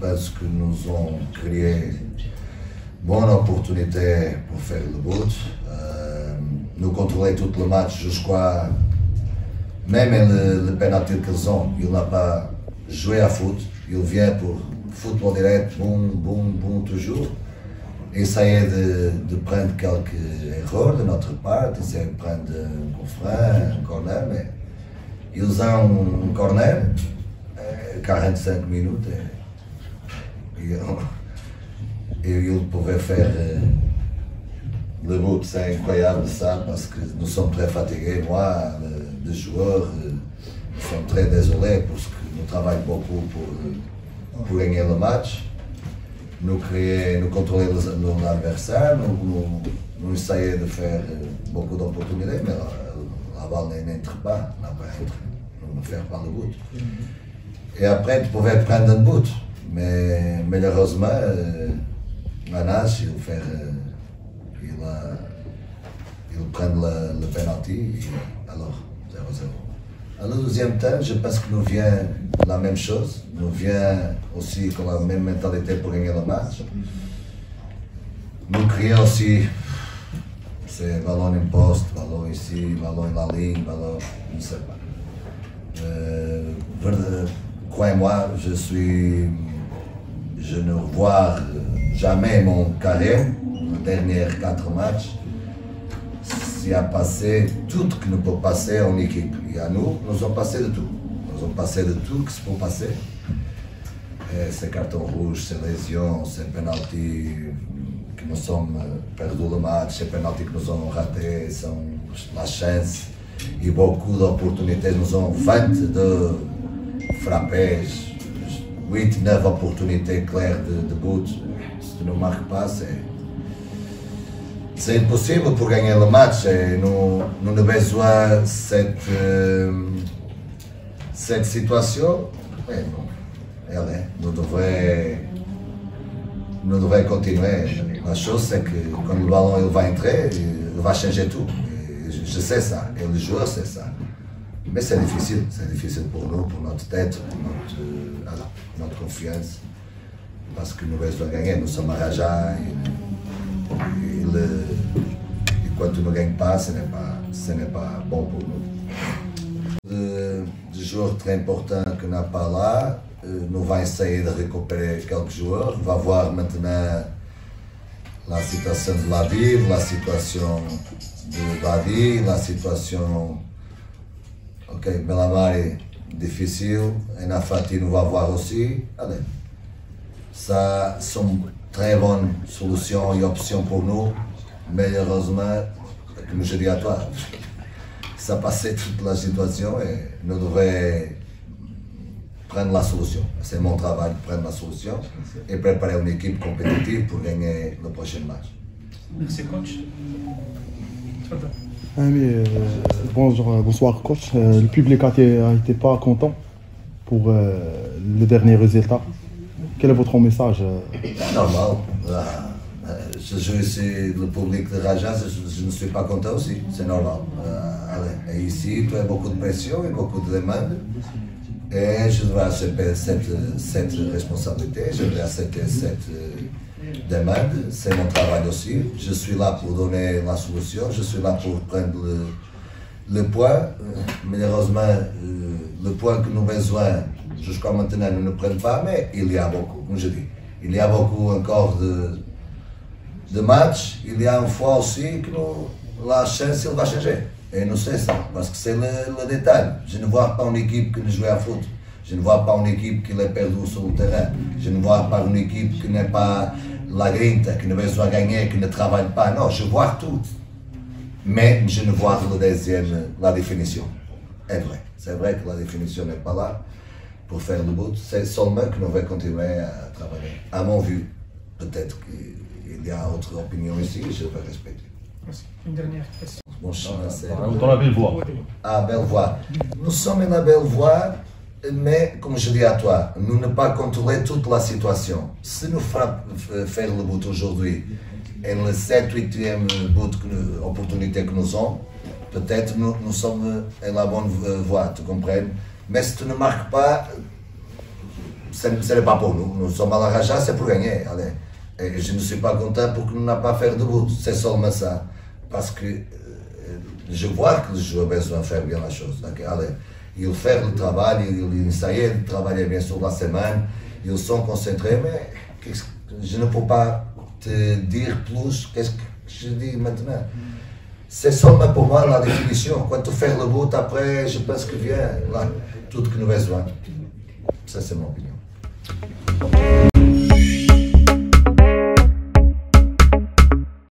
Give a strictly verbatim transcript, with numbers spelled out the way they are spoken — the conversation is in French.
pense que nous avons créé bonne opportunité pour faire le but. Euh, nous contrôlons tout le match jusqu'à même le, le penalty qu'ils ont, il n'a pas joué à foot, il vient pour football direct, boum, boum, boum, toujours. Essayer de, de prendre quelques erreurs de notre part, essayer de prendre un coup franc, un corner, mais ils ont un corner, quarante-cinq minutes, et, et, et ils pouvaient faire le but. C'est incroyable ça, parce que nous sommes très fatigués, moi, les joueurs, nous sommes très désolés parce que nous travaillons beaucoup pour, pour gagner le match. Nous créer, nous contrôler l'adversaire, nous, nous, nous essayer de faire beaucoup d'opportunités, mais la, la balle n'entre pas, n'a pas entre, nous ne faisons pas le but. Et après, tu pouvais prendre un but, mais malheureusement, euh, Manas, il fait, euh, il, a, il prend le, le penalty, et alors zéro zéro. À la deuxième temps, je pense que nous vient la même chose, nous vient aussi avec la même mentalité pour gagner le match. Nous créons aussi, c'est ballon en poste, ballon ici, ballon dans la ligne, ballon, je ne sais pas. Euh, Croyez-moi, je suis, je ne vois jamais mon carrière, les derniers quatre matchs. Il a passé tout ce qui ne peut passer en équipe. Et à nous, nous avons passé de tout. Nous avons passé de tout ce qui peut passer. Ces cartons rouges, ces lésions, ces penalties que nous sommes perdus le match, ces penalties que nous avons ratés, sont la chance. Et beaucoup d'opportunités, nous avons vingt-deux frappés, huit, neuf opportunités claires de, de but. Si tu ne marques pas, c'est. C'est impossible pour gagner le match et nous, nous avons besoin de cette, euh, cette situation. Et non, elle est, nous devons, nous devons continuer. La chose c'est que quand le ballon il va entrer, il va changer tout. Et je, je sais ça, et le joueur sait ça. Mais c'est difficile, c'est difficile pour nous, pour notre tête, pour notre, euh, notre confiance. Parce que nous devons gagner, nous sommes à Raja. Et, Et, le, et quand tu ne gagnes pas, ce n'est pas, ce n'est pas bon pour nous. Le, le joueur très important que n'a pas là, euh, nous allons essayer de récupérer quelques joueurs. On va voir maintenant la situation de Laviv, la situation de Badi, la situation. Ok, Belamari, difficile. Et Nafati, nous va voir aussi. Allez. Ça sont très bonnes solutions et options pour nous. Malheureusement, comme je dis à toi, ça passait toute la situation et nous devons prendre la solution. C'est mon travail de prendre la solution et préparer une équipe compétitive pour gagner le prochain match. Merci coach. Ah, mais, euh, bonjour, bonsoir coach. Euh, le public a été pas content pour euh, le dernier résultat. Quel est votre message? Normal. Je joue ici, le public de Raja, je, je ne suis pas content aussi, c'est normal. Euh, et ici, tu as beaucoup de pression et beaucoup de demandes. Et je dois accepter cette, cette responsabilité, je dois accepter cette demande. C'est mon travail aussi. Je suis là pour donner la solution, je suis là pour prendre le, le poids. Malheureusement, le poids que nous avons besoin, jusqu'à maintenant, nous ne prenons pas, mais il y a beaucoup, comme je dis. Il y a beaucoup encore de, de matchs. Il y a une fois aussi que nous, la chance elle va changer. Et nous savons ça, parce que c'est le, le détail. Je ne vois pas une équipe qui ne joue à foot. Je ne vois pas une équipe qui est perdue sur le terrain. Je ne vois pas une équipe qui n'est pas la grinta, qui ne veut pas gagner, qui ne travaille pas. Non, je vois tout. Mais je ne vois le deuxième, la définition. C'est vrai. C'est vrai que la définition n'est pas là pour faire le but. C'est seulement que nous devons continuer à travailler. À mon vue, peut-être qu'il y a autre opinion ici, je vais respecter. Merci. Une dernière question. Bon chance. Dans la belle voie. Ah, belle voie. Nous sommes dans la belle voie, mais comme je dis à toi, nous ne pas contrôler toute la situation. Si nous faisons le but aujourd'hui, et le sept huitième but, que, opportunité que nous avons, peut-être nous, nous sommes dans la bonne voie, tu comprends? Mais si tu ne marques pas, ce n'est pas pour nous. Nous sommes à la Raja, c'est pour gagner. Allez. Et je ne suis pas content pour qu'on n'a pas fait de but. C'est seulement ça. Parce que euh, je vois que les joueurs besoin faire bien la chose. Okay? Allez. Ils font le travail, ils essayent de travailler bien sûr la semaine, ils sont concentrés, mais je ne peux pas te dire plus qu'est-ce que je dis maintenant. C'est seulement pour moi la définition. Quand tu fais le but, après, je pense que vient là, tout ce que nous besoin. Ça, c'est mon opinion.